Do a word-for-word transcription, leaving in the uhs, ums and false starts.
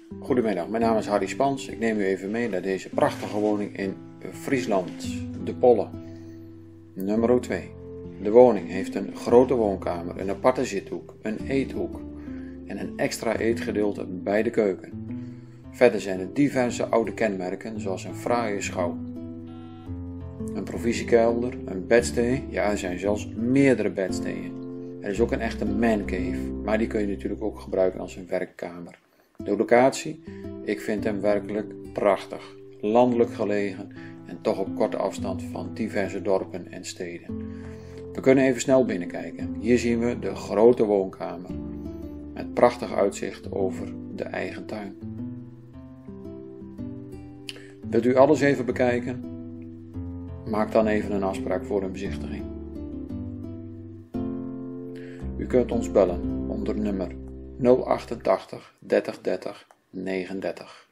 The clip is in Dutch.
Goedemiddag, mijn naam is Harry Spans. Ik neem u even mee naar deze prachtige woning in Friesland, De Polle. Nummer twee. De woning heeft een grote woonkamer, een aparte zithoek, een eethoek en een extra eetgedeelte bij de keuken. Verder zijn er diverse oude kenmerken zoals een fraaie schouw, een provisiekelder, een bedstee, ja er zijn zelfs meerdere bedsteeën. Er is ook een echte mancave, maar die kun je natuurlijk ook gebruiken als een werkkamer. De locatie, ik vind hem werkelijk prachtig, landelijk gelegen en toch op korte afstand van diverse dorpen en steden. We kunnen even snel binnenkijken. Hier zien we de grote woonkamer met prachtig uitzicht over de eigen tuin. Wilt u alles even bekijken? Maak dan even een afspraak voor een bezichtiging. U kunt ons bellen onder nummer nul achtentachtig dertig dertig negenendertig.